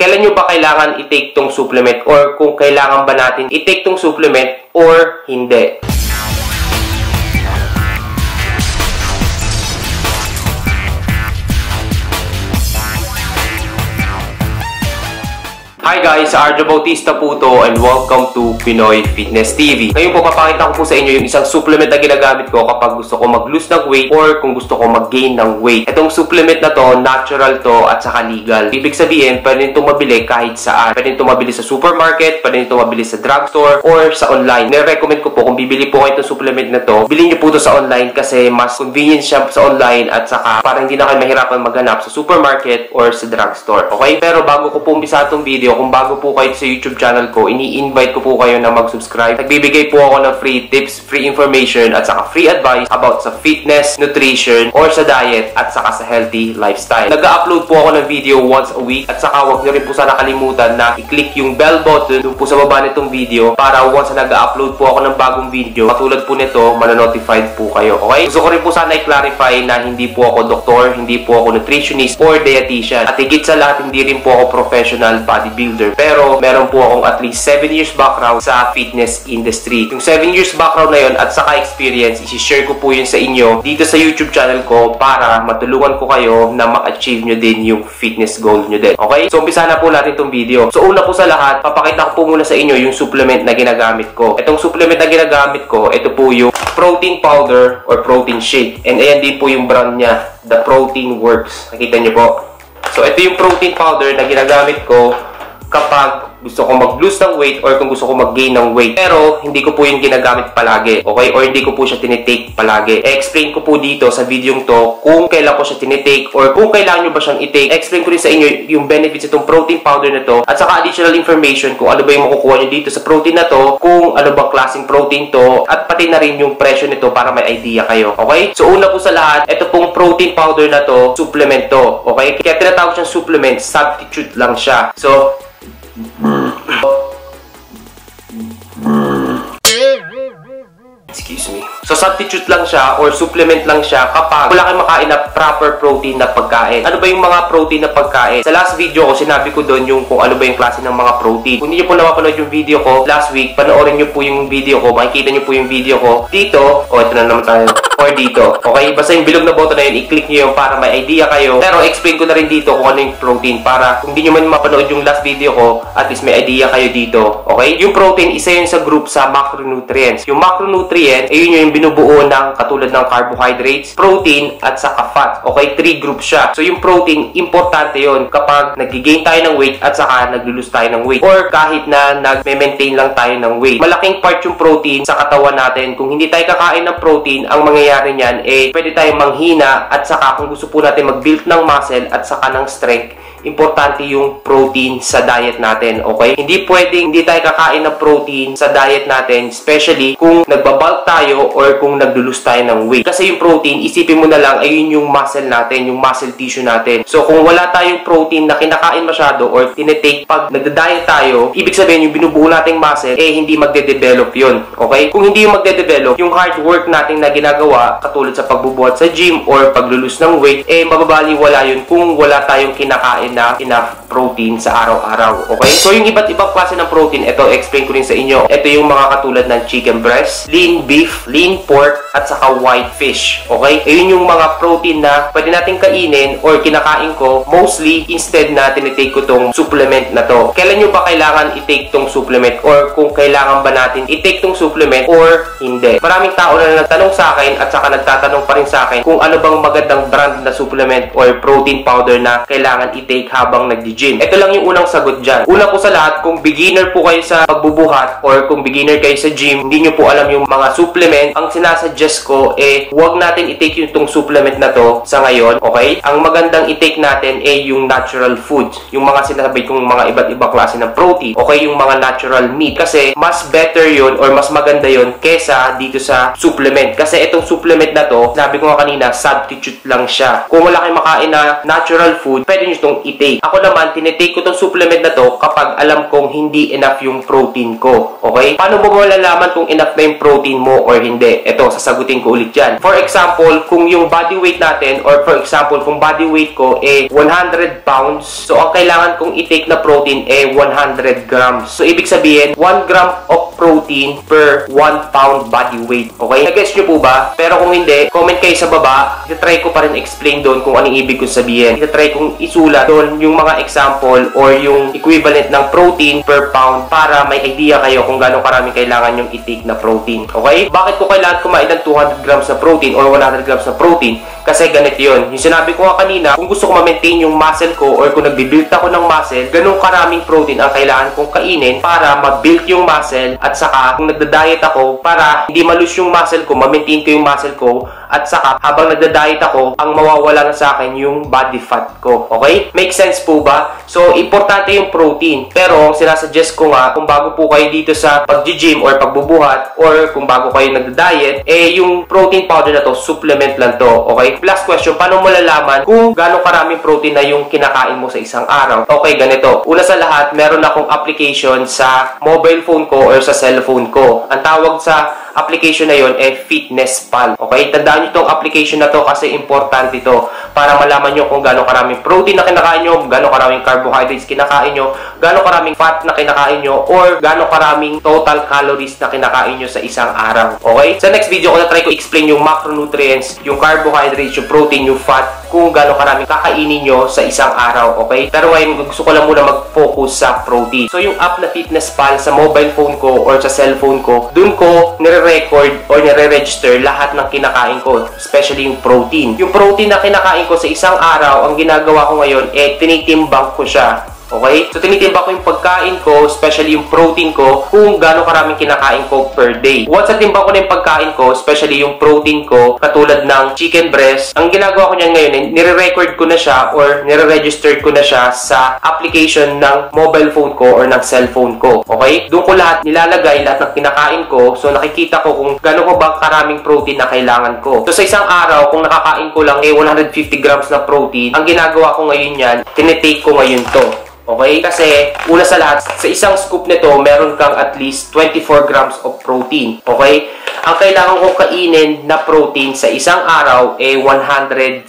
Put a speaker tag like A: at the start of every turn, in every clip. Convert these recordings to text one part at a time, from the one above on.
A: Kailan nyo ba kailangan i-take tong supplement or kung kailangan ba natin i-take tong supplement or hindi? Hi guys, Arjo Bautista po to and welcome to Pinoy Fitness TV. Ngayon po papakita ko po sa inyo yung isang supplement na ginagamit ko kapag gusto ko mag-lose ng weight or kung gusto ko mag-gain ng weight. Itong supplement na to, natural to at saka legal. Ibig sabihin, pwede nito mabili kahit saan. Pwede nito mabili sa supermarket, pwede nito mabili sa drugstore or sa online. Nire-recommend ko po kung bibili po kayo itong supplement na to, bilhin nyo po to sa online kasi mas convenient siya sa online at saka parang hindi na kayo mahirapan maghanap sa supermarket or sa drugstore. Okay? Pero bago ko po umpisa itong video, kung bago po kayo sa YouTube channel ko, ini-invite ko po kayo na mag-subscribe. Nagbibigay po ako ng free tips, free information, at saka free advice about sa fitness, nutrition, or sa diet, at saka sa healthy lifestyle. Nag-upload po ako ng video once a week, at saka huwag nyo rin po sana kalimutan na i-click yung bell button dun po sa baba nitong video para once na nag-upload po ako ng bagong video, katulad po nito, manonotified po kayo. Okay? Gusto ko rin po sana i-clarify na hindi po ako doktor, hindi po ako nutritionist or dietitian, at higit sa lahat, hindi rin po ako professional bodybuilder. Pero meron po akong at least 7 years background sa fitness industry. Yung 7 years background na yun at saka experience, isi-share ko po yun sa inyo dito sa YouTube channel ko para matulungan ko kayo na ma-achieve nyo din yung fitness goal nyo din. Okay? So, umpisa na po natin itong video. So, una po sa lahat, papakita ko po muna sa inyo yung supplement na ginagamit ko. Itong supplement na ginagamit ko, ito po yung protein powder or protein shake. And ayan din po yung brand niya, The Protein Works. Nakita nyo po? So, ito yung protein powder na ginagamit ko kapag gusto ko mag-lose ng weight or kung gusto ko mag-gain ng weight. Pero, hindi ko po yung ginagamit palagi. Okay? Or hindi ko po siya tinitake palagi. I-explain ko po dito sa video to kung kailan ko siya tinitake or kung kailangan nyo ba siyang i-take. I-explain ko rin sa inyo yung benefits itong protein powder na to at saka additional information kung ano ba yung makukuha nyo dito sa protein na to, kung ano ba klaseng protein to, at pati na rin yung presyo nito para may idea kayo. Okay? So, una po sa lahat, ito pong protein powder na to, supplement to. Okay? Kaya tinatawag siyang supplement, substitute lang siya. So, excuse me. So, substitute lang siya or supplement lang siya kapag wala kayong makain na proper protein na pagkain. Ano ba yung mga protein na pagkain? Sa last video ko, sinabi ko doon yung kung ano ba yung klase ng mga protein. Kung hindi nyo po napapanood yung video ko last week, panoorin nyo po yung video ko, makikita nyo po yung video ko dito. O, ito na naman tayo. Or dito. Okay? Basta yung bilog na button na yun, i-click nyo yung para may idea kayo. Pero, explain ko na rin dito kung ano yung protein para kung hindi nyo man mapanood yung last video ko, at least may idea kayo dito. Okay? Yung protein, isa yun sa group sa macronutrients. Yung macronutrients, ayun yung binubuo ng katulad ng carbohydrates, protein, at saka fat. Okay? 3 groups siya. So, yung protein, importante yun kapag nag-gain tayo ng weight at saka nag-lose tayo ng weight. Or kahit na nag-maintain lang tayo ng weight. Malaking part yung protein sa katawan natin. Kung hindi tayo kakain ng protein, ang mangyayari niyan, pwede tayong manghina at saka kung gusto po natin mag-build ng muscle at saka ng strength, importante yung protein sa diet natin, okay? Hindi pwedeng hindi tayo kakain ng protein sa diet natin, especially kung nagbabulk tayo or kung nagdulus tayo ng weight. Kasi yung protein, isipin mo na lang, ayun yung muscle natin, yung muscle tissue natin. So, kung wala tayong protein na kinakain masyado or tinitake pag nagda-diet tayo, ibig sabihin yung binubuo nating muscle, hindi magde-develop yun, okay? Kung hindi yung magde-develop, yung hard work natin na ginagawa, katulad sa pagbubuhat sa gym or paglulus ng weight, mababaliwala yun kung wala tayong kinakain na enough protein sa araw-araw. Okay? So, yung iba't ibang klase ng protein, ito, explain ko rin sa inyo. Ito yung mga katulad ng chicken breast, lean beef, lean pork, at saka white fish. Okay? Ayun yung mga protein na pwede natin kainin or kinakain ko mostly instead na tinitake ko tong supplement na to. Kailan nyo ba kailangan i-take tong supplement or kung kailangan ba natin i-take tong supplement or hindi? Maraming tao na nagtanong sa akin at saka nagtatanong pa rin sa akin kung ano bang magandang brand na supplement or protein powder na kailangan i-take habang nagdi-gym. Ito lang yung unang sagot dyan. Una po sa lahat, kung beginner po kayo sa pagbubuhat or kung beginner kayo sa gym, hindi nyo po alam yung mga supplement, ang sinasuggest ko, huwag natin i-take yung tong supplement na to sa ngayon, okay? Ang magandang i-take natin yung natural foods. Yung mga sinasabi kong mga iba't ibang klase ng protein, okay? Yung mga natural meat. Kasi mas better yun or mas maganda yun kesa dito sa supplement. Kasi itong supplement na to, sabi ko nga kanina, substitute lang siya. Kung wala kayong makain na natural food, pwede nyo itong i-take. Ako naman, tinitake ko itong supplement na to kapag alam kong hindi enough yung protein ko. Okay? Paano mo malalaman kung enough na yung protein mo or hindi? Ito, sasagutin ko ulit yan. For example, kung yung body weight natin, or for example, kung body weight ko 100 pounds, so ang kailangan kong i-take na protein 100 grams. So, ibig sabihin, 1 gram of protein per 1 pound body weight. Okay? Nag-guess nyo po ba? Pero kung hindi, comment kayo sa baba. Itatry ko pa rin explain doon kung anong ibig kong sabihin. Itatry kong isulat doon yung mga example or yung equivalent ng protein per pound para may idea kayo kung gano'ng karaming kailangan yung i-take na protein. Okay? Bakit ko kailangan kumain ng 200 grams na protein or 100 grams na protein? Kasi ganito yun. Yung sinabi ko nga kanina, kung gusto ko ma-maintain yung muscle ko or kung nagbibuild ako ng muscle, ganun karaming protein ang kailangan kong kainin para ma-build yung muscle at saka kung nagda-diet ako para hindi ma-lose yung muscle ko, ma-maintain ko yung muscle ko at saka habang nagda-diet ako, ang mawawala na sa akin yung body fat ko. Okay? Make sense po ba? So, importante yung protein. Pero, sinasuggest ko nga, kung bago po kayo dito sa pag-gym or pagbubuhat or kung bago kayo nagda-diet, yung protein powder na to, supplement lang to. Okay? Last question, paano mo lalaman kung gano'ng karaming protein na yung kinakain mo sa isang araw? Okay, ganito. Una sa lahat, meron akong application sa mobile phone ko or sa cellphone ko. Ang tawag sa application na yon FitnessPal. Okay? Tandaan nyo itong application na to kasi importante ito para malaman nyo kung gano'ng karaming protein na kinakain nyo, gano'ng karaming carbohydrates kinakain nyo, gano'ng karaming fat na kinakain nyo, or gano'ng karaming total calories na kinakain nyo sa isang araw. Okay? Sa next video ko na try ko explain yung macronutrients, yung carbohydrates, yung protein, yung fat, kung gano'ng karaming kakainin nyo sa isang araw. Okay? Pero ngayon, gusto ko lang muna mag-focus sa protein. So, yung app na FitnessPal sa mobile phone ko or sa cellphone ko, dun ko nire-record or nire-register lahat ng kinakain ko, especially yung protein. Yung protein na kinakain ko sa isang araw, ang ginagawa ko ngayon, tinitimbang ko siya. Okay? So, tinitimbang ko yung pagkain ko, especially yung protein ko, kung gaano karaming kinakain ko per day. Once natimbang ko na yung pagkain ko, especially yung protein ko, katulad ng chicken breast, ang ginagawa ko niyan ngayon, nire-record ko na siya or nire-register ko na siya sa application ng mobile phone ko or ng cellphone ko. Okay? Doon ko lahat nilalagay, lahat ng kinakain ko. So, nakikita ko kung gaano ko ba karaming protein na kailangan ko. So, sa isang araw, kung nakakain ko lang 150 grams na protein, ang ginagawa ko ngayon yan, tinitake ko ngayon to. Okay? Kasi, una sa lahat, sa isang scoop nito, meron kang at least 24 grams of protein. Okay? Ang kailangan kong kainin na protein sa isang araw 175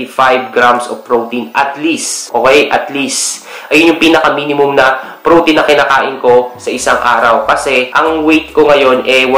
A: grams of protein. At least. Okay? At least. Ayun yung pinaka-minimum na protein na kinakain ko sa isang araw. Kasi, ang weight ko ngayon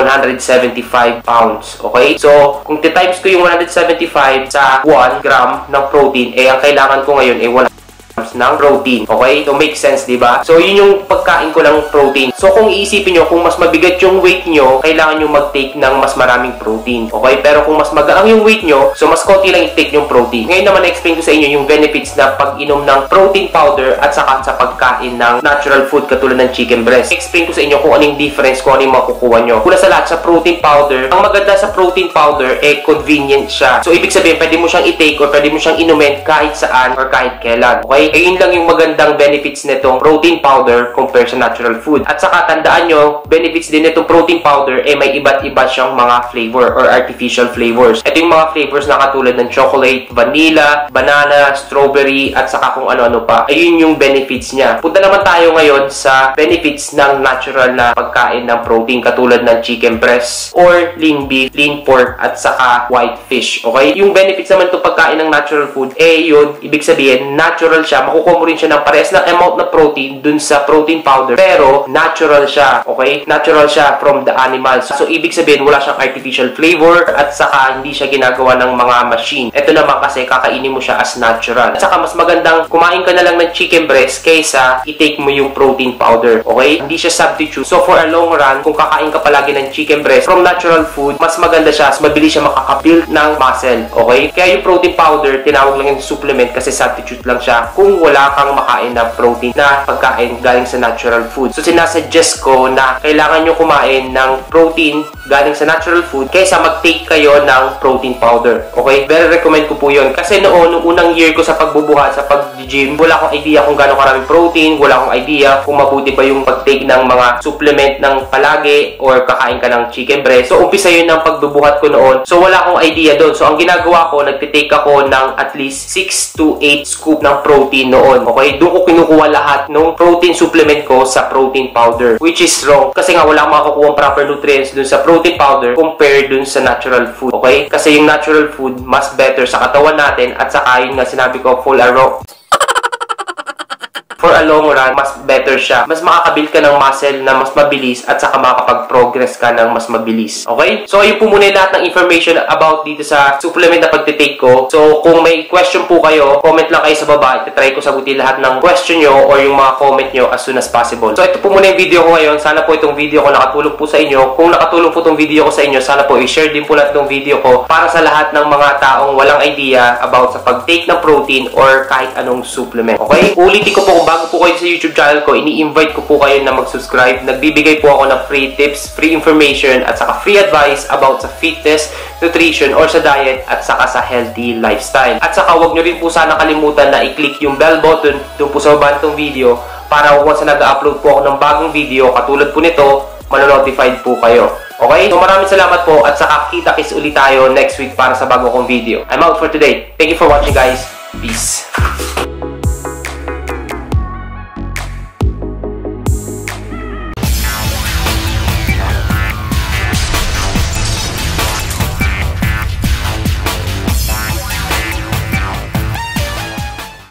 A: 175 pounds. Okay? So, kung times ko yung 175 sa 1 gram ng protein, ang kailangan ko ngayon 1 ng protein. Okay? So, make sense, diba? So, yun yung pagkain ko ng protein. So, kung iisipin nyo, kung mas mabigat yung weight nyo, kailangan nyo mag-take ng mas maraming protein. Okay? Pero kung mas magaang yung weight nyo, so mas konti lang i-take yung protein. Ngayon naman, na-explain ko sa inyo yung benefits na pag-inom ng protein powder at saka sa pagkain ng natural food katulad ng chicken breast. Explain ko sa inyo kung anong difference, kung anong makukuha nyo. Una sa lahat, sa protein powder, ang maganda sa protein powder, convenient siya. So, ibig sabihin, pwede mo siyang i-take or pwede mo siyang inumin kahit saan or kahit kailan. Okay? Ayun lang yung magandang benefits nitong protein powder compared sa natural food. At saka tandaan nyo, benefits din nitong protein powder may iba't iba siyang mga flavor or artificial flavors. Ito yung mga flavors na katulad ng chocolate, vanilla, banana, strawberry, at saka kung ano-ano pa. Ayun yung benefits niya. Punta naman tayo ngayon sa benefits ng natural na pagkain ng protein katulad ng chicken breast or lean beef, lean pork, at saka white fish. Okay? Yung benefits naman itong pagkain ng natural food, yun, ibig sabihin, natural siya. Makukuha mo rin siya ng parehas na amount na protein dun sa protein powder, pero natural siya, okay? Natural siya from the animals. So, ibig sabihin, wala siyang artificial flavor at saka hindi siya ginagawa ng mga machine. Ito naman kasi kakainin mo siya as natural. At saka mas magandang kumain ka na lang ng chicken breast kaysa i-take mo yung protein powder, okay? Hindi siya substitute. So, for a long run, kung kakain ka palagi ng chicken breast from natural food, mas maganda siya, mas mabilis siya makaka-build ng muscle, okay? Kaya yung protein powder, tinawag lang yung supplement kasi substitute lang siya. Kung kung wala kang makain na protein na pagkain galing sa natural food. So sinasuggest ko na kailangan nyo kumain ng protein galing sa natural food kaysa mag-take kayo ng protein powder. Okay? Very recommend ko po yun. Kasi noon, nung unang year ko sa pagbubuhat, sa pag-gym, wala akong idea kung gano'ng karaming protein, wala akong idea kung mabuti ba yung pag-take ng mga supplement ng palagi or kakain ka ng chicken breast. So umpisa yun ng pagbubuhat ko noon. So wala akong idea doon. So ang ginagawa ko, nagtitake ako ng at least 6 to 8 scoop ng protein noon. Okay? Doon ko kinukuha lahat ng protein supplement ko sa protein powder. Which is wrong. Kasi nga wala akong makakuha proper nutrients dun sa protein powder compared dun sa natural food. Okay? Kasi yung natural food mas better sa katawan natin at saka yun nga sinabi ko, for a long run, mas better siya. Mas makakabuild ka ng muscle na mas mabilis at saka makakapag-progress ka ng mas mabilis. Okay? So, ayun po muna yung lahat ng information about dito sa supplement na pagtitake ko. So, kung may question po kayo, comment lang kayo sa baba. Itatry ko sagutin lahat ng question nyo or yung mga comment nyo as soon as possible. So, ito po muna yung video ko ngayon. Sana po itong video ko nakatulong po sa inyo. Kung nakatulong po itong video ko sa inyo, sana po i-share din po natin itong video ko para sa lahat ng mga taong walang idea about sa pag-take ng protein or kahit anong supplement. Okay? Ulitin ko po kung bago po kayo sa YouTube channel ko, ini-invite ko po kayo na mag-subscribe. Nagbibigay po ako ng free tips, free information, at saka free advice about sa fitness, nutrition, or sa diet, at saka sa healthy lifestyle. At saka huwag nyo rin po sana kalimutan na i-click yung bell button doon po sa baba nitong video para once na nag-upload po ako ng bagong video, katulad po nito, manonotified po kayo. Okay? So maraming salamat po at saka kita-kits ulit tayo next week para sa bago kong video. I'm out for today. Thank you for watching guys. Peace.